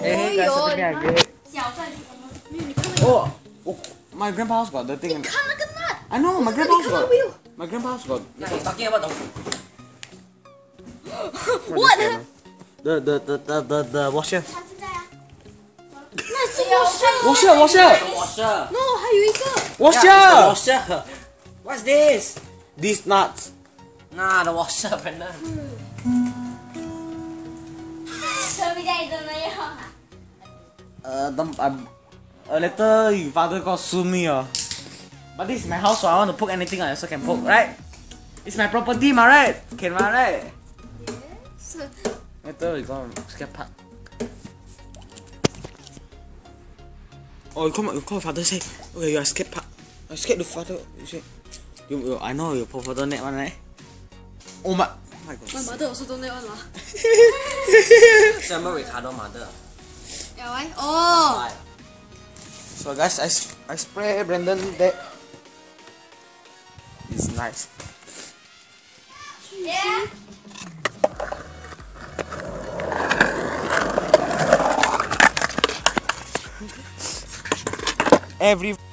Hey guys, I think I get it. 小帅去。 没有，你看那个， Oh, my grandpa's got the thing. 看那个 nut， I know, my 你 grandpa's 看到 got. 没有 My grandpa's got. Now he's talking about ？What？ The washer. 他现在啊。 那是 washer。 Washer, washer, washer. No，还有一个。 washer. Washer. What's this? These nuts. Nah, the washer, Brandon. 车比在真的要。 Later your father got sue me But this is my house, so I want to poke anything I also can poke, right? It's my property, ma, right? Can ma, right? Yes. Later we go skate park. Oh, you call your father say, okay, you are skate park. I scared the father. You say, I know your father net one, right? Oh my My god. mother also don't know one lah. Remember Ricardo mother. Yeah, why? Oh. Why? So guys, I spray Brandon that. It's nice. Yeah. Every